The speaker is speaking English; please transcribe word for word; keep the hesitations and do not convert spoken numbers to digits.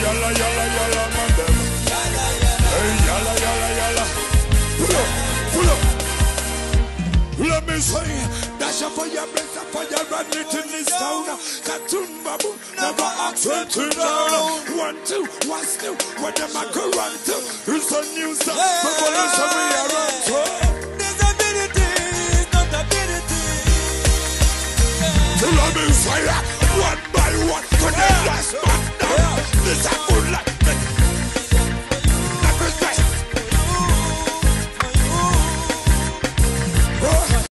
yalla, yalla, yalla, man them. Hey, yalla, yalla, yalla. Pull up, pull up. Let me say, dash a fire, blaze a fire, run it in this town. Cartoon babu, never accept to down. One, two, what's new? What am I going to? It's a new stuff. Revolution we are on to. Disability, not ability. Let me say, one by one, to the last man down. This is a good life.